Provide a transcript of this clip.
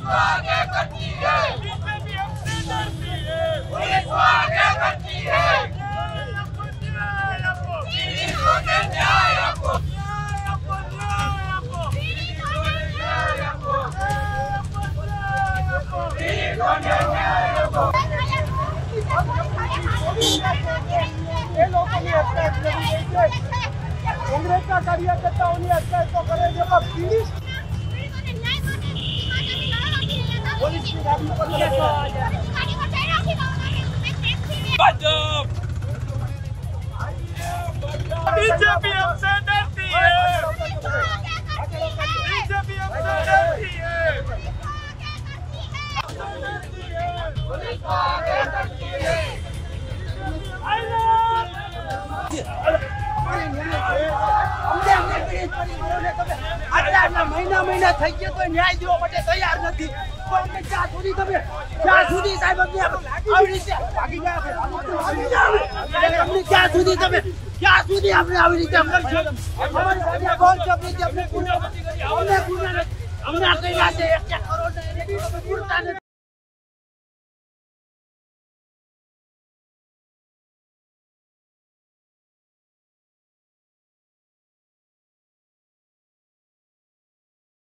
आगे करती है, बीजेपी हमसे डरती है, पुलिस को आगे करती है, पुलिस को न्याय आपको, ये लोगों कांग्रेस का कार्यकर्ताओं ने हत्या तो करेंगे पर पुलिस की गाड़ी पर बीजेपी हमसे डरती है, बीजेपी हमसे डरती है, पुलिस को आगे करती है। મહિના થઈ ગયા તો ન્યાય દેવા માટે તૈયાર નથી તો અમને ક્યાં સુધી તમે સાહેબ અમને આવી રીતે ભાગી ગયા અમને ક્યાં સુધી આપણે આવી રીતે અમારી સાથે બોલ છે અમને પૂરા અમને કઈ છે 1 કરોડ પૂરતા નથી